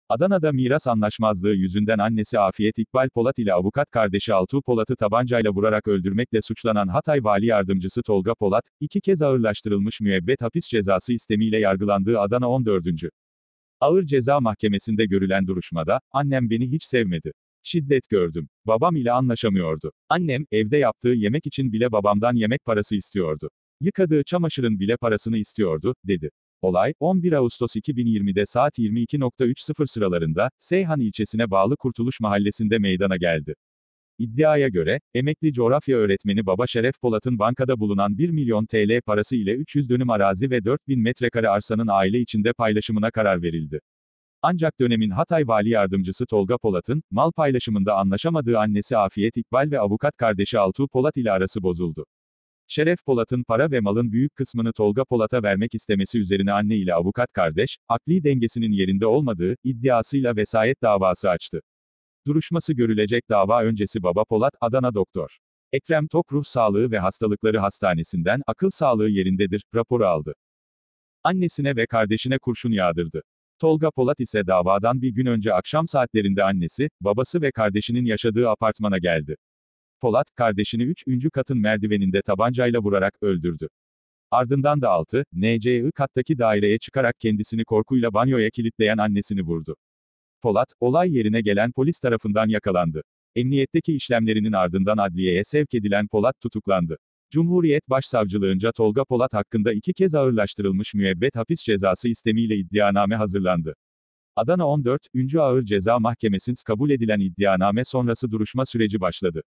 Adana'da miras anlaşmazlığı yüzünden annesi Afiyet İkbal Polat ile avukat kardeşi Altuğ Polat'ı tabancayla vurarak öldürmekle suçlanan Hatay Vali Yardımcısı Tolga Polat, 2 kez ağırlaştırılmış müebbet hapis cezası istemiyle yargılandığı Adana 14. Ağır Ceza Mahkemesi'nde görülen duruşmada, "Annem beni hiç sevmedi. Şiddet gördüm. Babam ile anlaşamıyordu. Annem, evde yaptığı yemek için bile babamdan yemek parası istiyordu. Yıkadığı çamaşırın bile parasını istiyordu," dedi. Olay, 11 Ağustos 2020'de saat 22.30 sıralarında, Seyhan ilçesine bağlı Kurtuluş Mahallesi'nde meydana geldi. İddiaya göre, emekli coğrafya öğretmeni Baba Şeref Polat'ın bankada bulunan 1 milyon TL parası ile 300 dönüm arazi ve 4000 metrekare arsanın aile içinde paylaşımına karar verildi. Ancak dönemin Hatay Vali Yardımcısı Tolga Polat'ın, mal paylaşımında anlaşamadığı annesi Afiyet İkbal ve avukat kardeşi Altuğ Polat ile arası bozuldu. Şeref Polat'ın para ve malın büyük kısmını Tolga Polat'a vermek istemesi üzerine anne ile avukat kardeş, akli dengesinin yerinde olmadığı iddiasıyla vesayet davası açtı. Duruşması görülecek dava öncesi Baba Polat, Adana Doktor Ekrem Tok Ruh Sağlığı ve Hastalıkları Hastanesi'nden akıl sağlığı yerindedir raporu aldı. Annesine ve kardeşine kurşun yağdırdı. Tolga Polat ise davadan bir gün önce akşam saatlerinde annesi, babası ve kardeşinin yaşadığı apartmana geldi. Polat, kardeşini 3. katın merdiveninde tabancayla vurarak öldürdü. Ardından da 6. NC kattaki daireye çıkarak kendisini korkuyla banyoya kilitleyen annesini vurdu. Polat, olay yerine gelen polis tarafından yakalandı. Emniyetteki işlemlerinin ardından adliyeye sevk edilen Polat tutuklandı. Cumhuriyet Başsavcılığınca Tolga Polat hakkında 2 kez ağırlaştırılmış müebbet hapis cezası istemiyle iddianame hazırlandı. Adana 14. Ağır Ceza Mahkemesi'nce kabul edilen iddianame sonrası duruşma süreci başladı.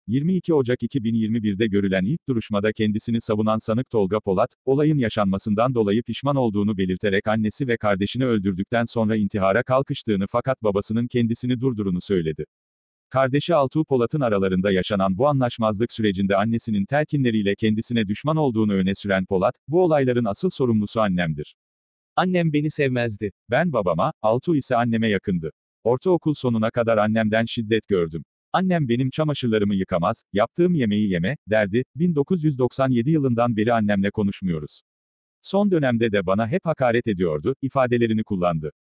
22 Ocak 2021'de görülen ilk duruşmada kendisini savunan sanık Tolga Polat, olayın yaşanmasından dolayı pişman olduğunu belirterek annesi ve kardeşini öldürdükten sonra intihara kalkıştığını fakat babasının kendisini durdurduğunu söyledi. Kardeşi Altuğ Polat'ın aralarında yaşanan bu anlaşmazlık sürecinde annesinin telkinleriyle kendisine düşman olduğunu öne süren Polat, "Bu olayların asıl sorumlusu annemdir. Annem beni sevmezdi. Ben babama, Altuğ ise anneme yakındı. Ortaokul sonuna kadar annemden şiddet gördüm. Annem benim çamaşırlarımı yıkamaz, yaptığım yemeği yeme, derdi. 1997 yılından beri annemle konuşmuyoruz. Son dönemde de bana hep hakaret ediyordu," ifadelerini kullandı.